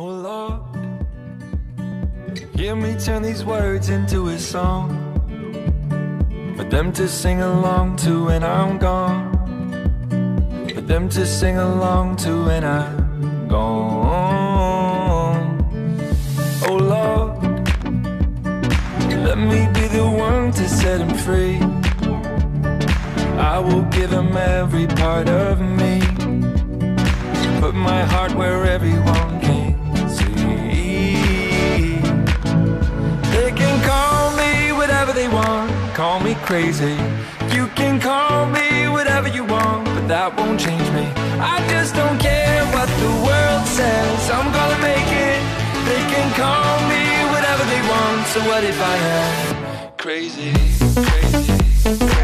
Oh Lord, hear me turn these words into a song for them to sing along to when I'm gone, for them to sing along to when I'm gone. Oh Lord, let me be the one to set them free. I will give them every part of me, put my heart where everyone can see. They can call me whatever they want, call me crazy. You can call me whatever you want, but that won't change me. I just don't care what the world says, I'm gonna make it. They can call me whatever they want, so what if I am crazy, crazy, crazy?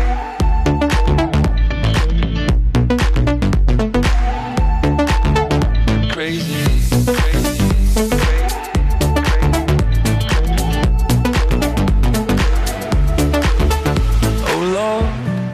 Crazy, crazy, crazy. Oh Lord,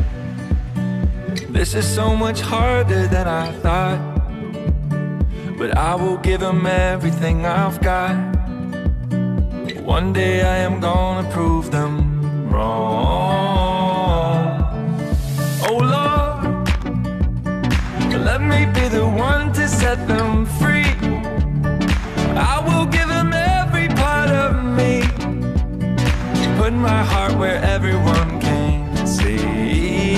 this is so much harder than I thought, but I will give them everything I've got. One day I am gonna prove them wrong. Oh Lord, let me be the one to set them free. I will give them every part of me, put my heart where everyone can see.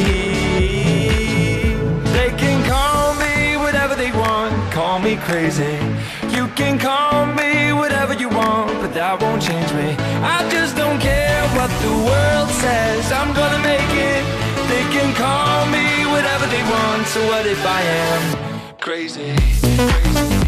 They can call me whatever they want, call me crazy. You can call me whatever you want, but that won't change me. I just don't care what the world says, I'm gonna make it. They can call me whatever they want, so what if I am crazy, crazy?